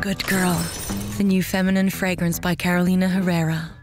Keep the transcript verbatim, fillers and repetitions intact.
Good Girl, the new feminine fragrance by Carolina Herrera.